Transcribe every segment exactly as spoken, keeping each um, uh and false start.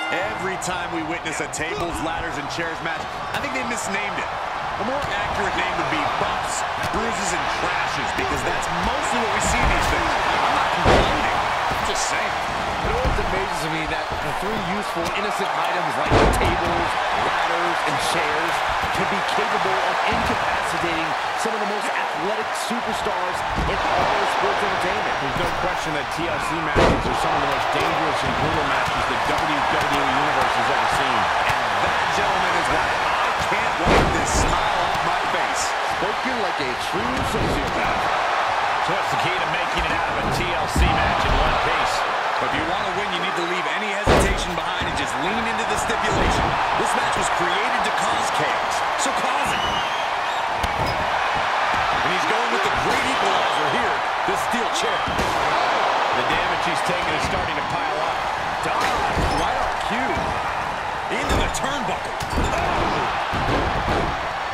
Every time we witness a tables, ladders, and chairs match, I think they misnamed it. A more accurate name would be bumps, bruises, and crashes, because that's mostly what we see in these things. I'm not complaining. I'm just saying. It always amazes me that the three useful, innocent items like tables, ladders, and chairs can be capable of incapacitating some of the most athletic superstars in all of sports entertainment. There's no question that T L C matches are some of the most dangerous and brutal matches the W W E Universe has ever seen. And that, gentlemen, is why I can't wipe this smile off my face. Spoken like a true sociopath. So what's the key to making it out of a T L C match in one piece? But if you want to win, you need to leave any hesitation behind and just lean into the stipulation. This match was created to cause chaos, so cause it. And he's going with the great equalizer here, this steel chair. The damage he's taking is starting to pile up. Dodge, right on cue. Into the turnbuckle. Oh.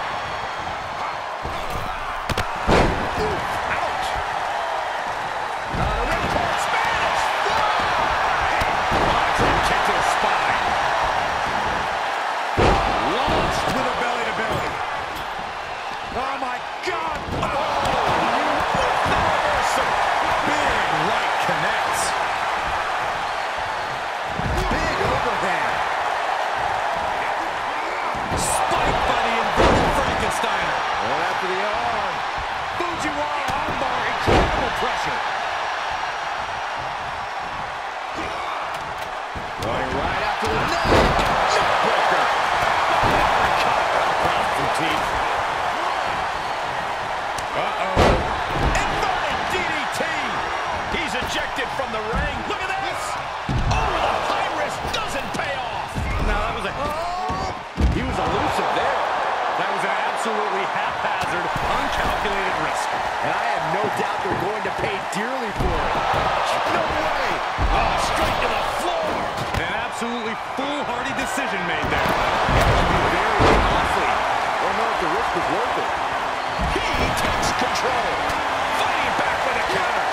Absolutely haphazard, uncalculated risk. And I have no doubt they're going to pay dearly for it. No way! Oh, straight to the floor! An absolutely foolhardy decision made there. That would be very costly. I don't know if the risk is worth it. He takes control. Fighting back with a counter.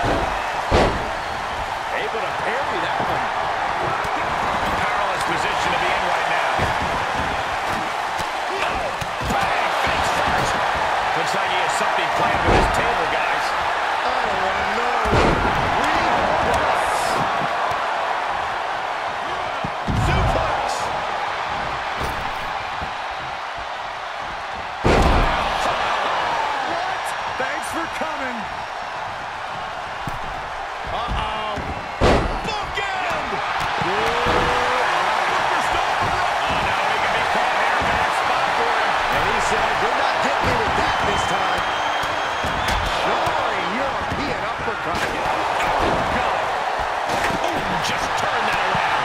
Able to parry that one. Powerless position to be in right now. Looks like he has something planned with his table, guys. Oh, no. Suplex. What? Thanks for coming. Uh-oh. Bookend! Oh, no, he can be caught here. Bad spot for him. And he said, you're not getting me with that this time. Soaring European uppercut. Oh, God. Oh, just turn that around.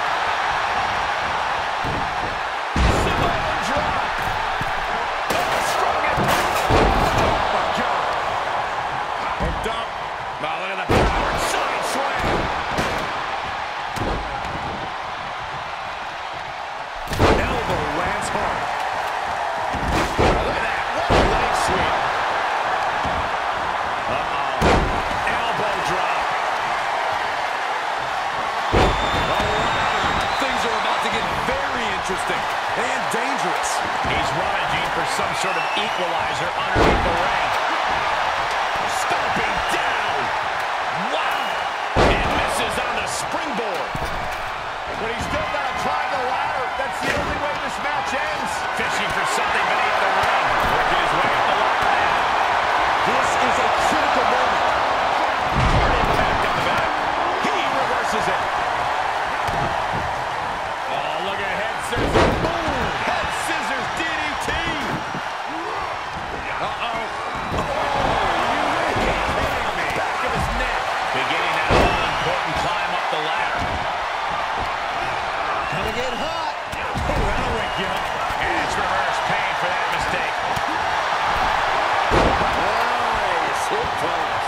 Samoan drop. Oh, strong it. Oh, my God. Hooked up. Now look at the power. Side slam. elbow lands hard. Look at that. What a leg sweep. Uh-oh. Elbow drop. Things are about to get very interesting and dangerous. He's rummaging for some sort of equalizer underneath the ring. Stomping down. Wow. And misses on the springboard. But he's still got to try the ladder. That's the only way this match ends. Fishing for something beneath the ring. Working his way up the ladder now. This is a critical moment. Hard impact on the back. He reverses it. Oh, look at head scissors. Boom. Head scissors D D T. Uh-oh. Oh, you ain't kidding me. Back of his neck. Beginning that all-important climb up the ladder. Gonna get hot. Oh, that'll wake you up. And it's reverse pain for that mistake. Nice. Hip toss.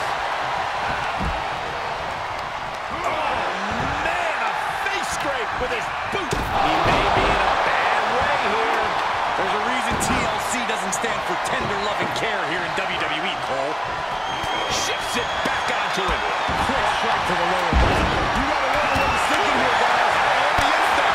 Oh, man, a face scrape with his boot. He may be in a bad way here. There's a reason T L C doesn't stand for tender loving care here in W W E, Cole. Shifts it back onto him. Quick strike to the lower back. You gotta wonder what he's thinking here, guys. How heavy is that?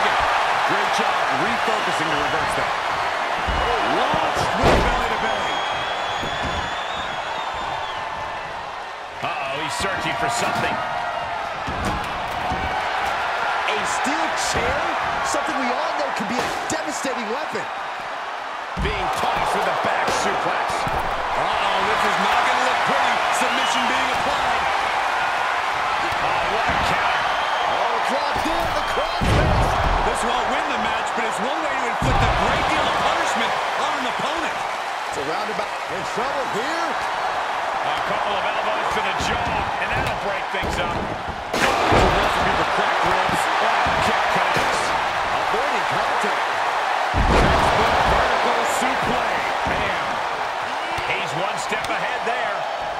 chair? Something we all know can be a devastating weapon. Being tossed with a back suplex. Uh-oh, this is not going to look pretty. Submission being applied. Oh, what a counter. Oh, it's locked in, the crossface. This won't win the match, but it's one way to inflict a great deal of punishment on an opponent. It's a roundabout. In trouble here. A couple of elbows to the jaw, and that'll break things up. It's a recipe for cracked ribs. Oh, kick connects. Avoiding contact. Textbook vertical suplex. Bam. He's one step ahead there.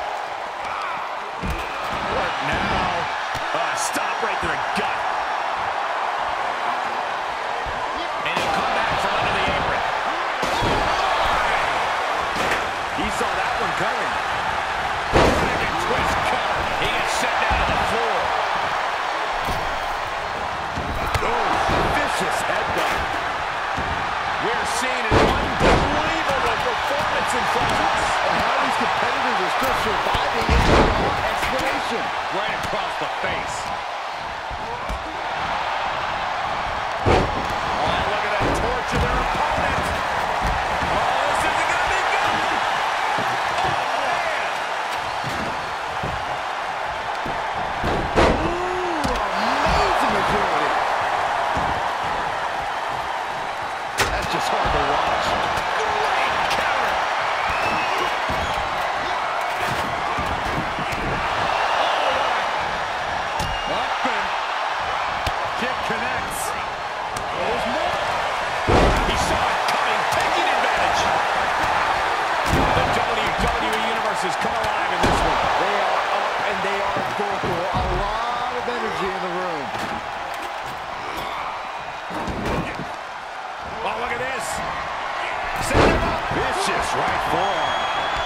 What now? Uh, stop right to the gut. And he'll come back from under the apron. He saw that one coming. Dragon twist cover. He gets set down to the floor. Oh, vicious headbutt. We're seeing an unbelievable performance in front of us. And how these competitors are still surviving is beyond explanation. Right across the face. Oh, look at that torture their opponent. Oh, this isn't going to be good. Oh, man. Ooh, amazing agility. That's just hard to watch. Great counter. Up and kick connects. There's more. He saw it coming, taking advantage. The W W E Universe has come alive in this one. They are up and they are vocal. A lot of energy in the room. Oh, look at this. Set him up. Vicious right forearm.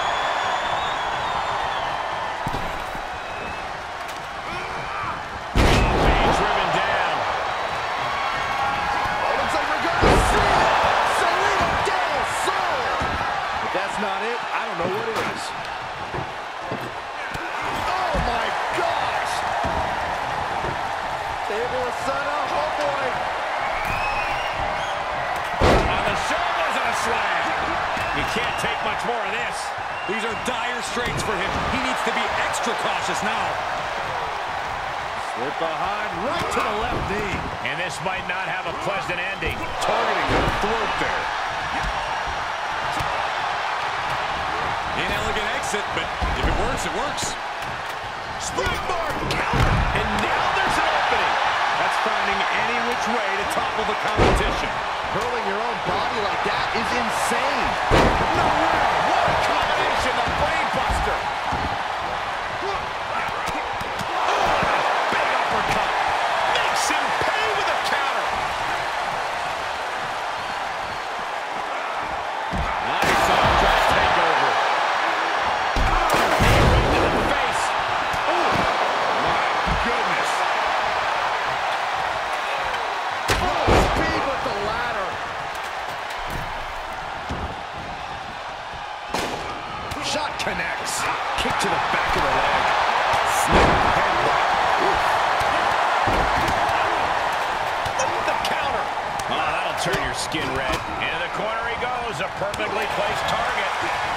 Being driven down. Oh, looks like we're going to see Salida del Sol. If that's not it, I don't know what is. Oh, my gosh. Able to set up. Oh, boy. On the shoulders and a slam. You can't take much more of this. These are dire straits for him. He needs to be extra cautious now. Slip behind, right to the left knee. And this might not have a pleasant ending. Targeting the throat there. Inelegant exit, but if it works, it works. Springboard counter. And now there's an opening. That's finding any which way to topple the competition. Hurling your own body like that is insane. No way. What a combination. The brain buster. Big uppercut. Makes him pay with a counter. Nice arm drag takeover. Knee right to the face. Oh, my goodness. Full speed with the ladder. Shot connects. Kick to the back of the leg. Snap headbutt. Oof. The counter. Oh, that'll turn your skin red. Into the corner he goes. A perfectly placed target.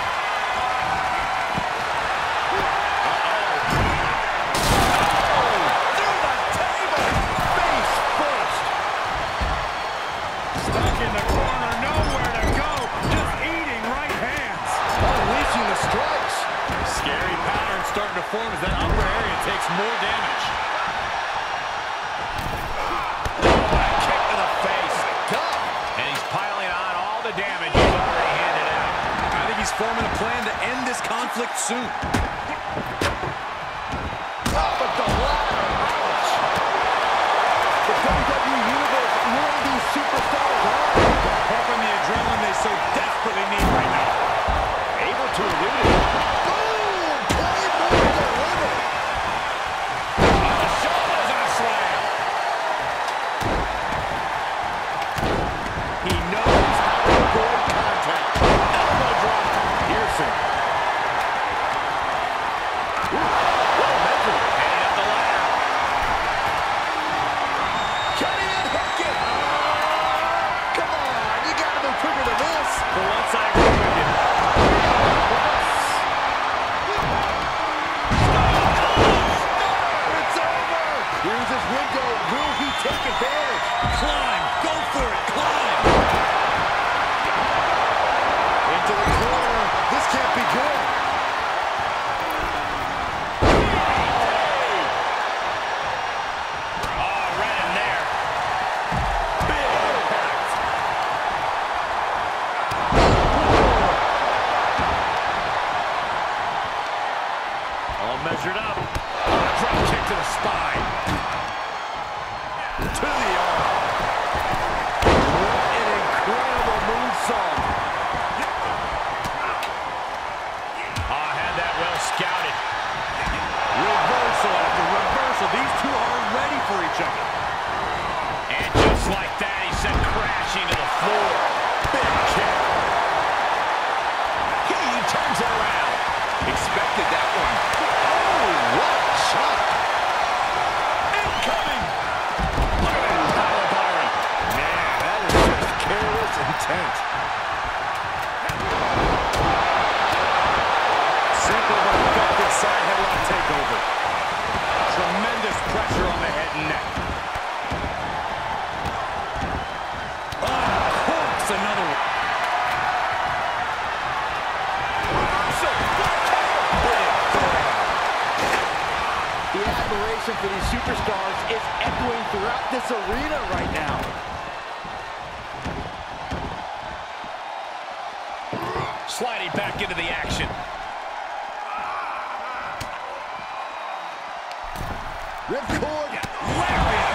Stuck in the corner, nowhere to go. Just eating right hands. Unleashing the strikes. Scary pattern starting to form as that upper area takes more damage. Kick to the face. God. And he's piling on all the damage he's already handed out. I think he's forming a plan to end this conflict soon. Up at the ladder. Ouch. The W W E Universe really these superstars hard. Pumping the adrenaline they so desperately need right now. Able to elude it. Boom! Claymore delivered. On the shoulders and a slam. He knows how to avoid contact. Elbow drop. Piercing. advantage. Climb. Go for it. Climb. Into the corner. This can't be good. Oh, right in there. Big impact. All measured up. Oh, drop kick to the spine. To the arm. What an incredible moonsault. Oh, had that well scouted. Reversal after reversal. These two are ready for each other. And just like that, he sent crashing to the floor. Big kick. He turns it around. Expected that one. Oh, what a shot. Incoming. Look at that power Byron. Man, that is just careless intent. Simple but effective side headlock takeover. Tremendous pressure on the head and neck. Uncorks another one. Reversal. Big throw. The admiration for these superstars is echoing throughout this arena right now. Sliding back into the action. Ripcord. Lariat.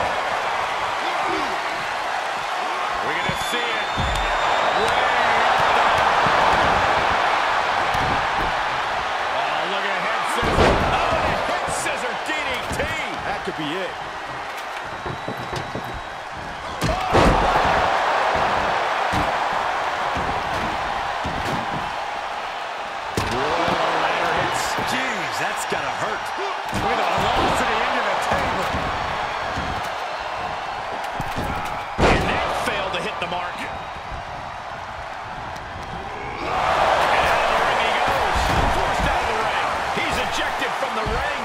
We're going to see it. Way up there. Oh, look at head scissor. Oh, and a head scissor D D T. That could be it. Ladder hits. Jeez, that's got to hurt. Look at the velocity into the table. And that failed to hit the mark. And out of the ring he goes. Forced out of the ring. He's ejected from the ring.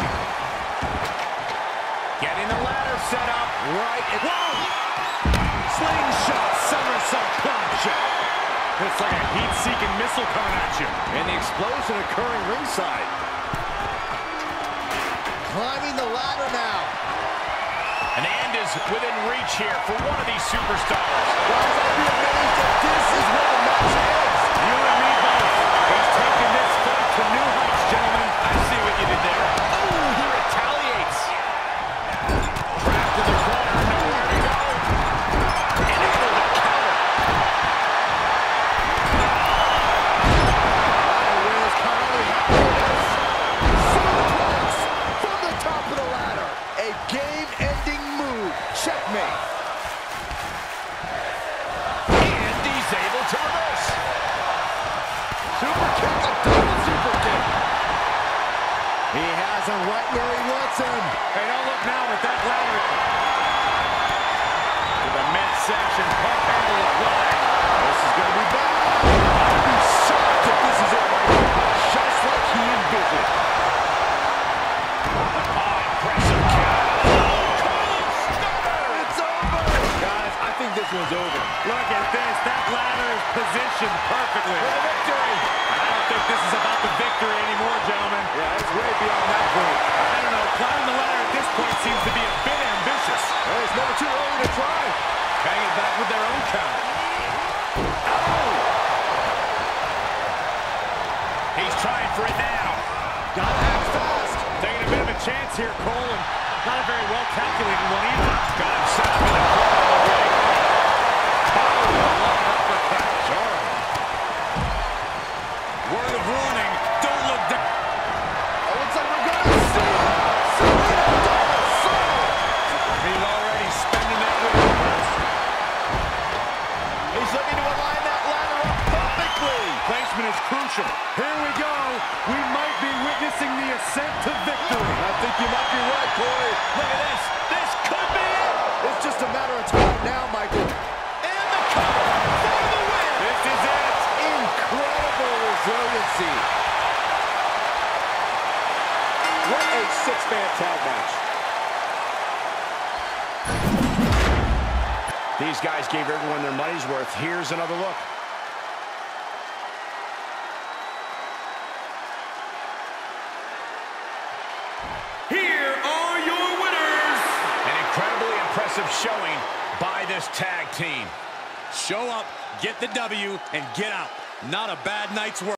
Getting the ladder set up. Right. And whoa! Slingshot, somersault plunge. It's like a heat-seeking missile coming at you. And the explosion occurring ringside. Climbing the ladder now. And the end is within reach here for one of these superstars. Guys, I'd be amazed if this is where the match ends. You and me both. He's taking this fight to new heights, gentlemen. I see what you did there. Oh, he retaliates. Trapped in the corner, nowhere to go. And able to counter. Ladder wins currently. Suplex from the top of the ladder. A game-ending move. Checkmate. And he's able to reverse. Super kick, a double super kick. He has him right where he wants him. Hey, don't look now with that ladder. To the midsection, pump handle applied. This is going to be bad. I'd be shocked if this is it right here. Just like he envisioned. Oh, impressive count. It's over. Guys, I think this one's over. Look at this. That ladder is positioned perfectly. For the victory. I don't think this is about the victory anymore, gentlemen. Yeah, it's way beyond that point. I don't know. Climbing the ladder at this point seems to be a bit ambitious. Hey, it's never too early to try. Hang it back with their own count. He's trying for it now. Gotta act fast. Taking a bit of a chance here, Cole, and not a very well-calculated one either. Got him set up in the corner of the ring. Oh, long uppercut. Jarring. Word of warning, don't look down. Oh, looks like we're gonna see Serena Deeb Solo. He's already spending that with He's looking to align that ladder up perfectly. Placement is crucial. Here we go. We might be witnessing the ascent to victory. I think you might be right, Corey. Look at this. This could be it. It's just a matter of time now, Michael. And the cover for the win. This is it. Incredible resiliency. What a six-man tag match. These guys gave everyone their money's worth. Here's another look. Here are your winners. An incredibly impressive showing by this tag team. Show up, get the W, and get out. Not a bad night's work.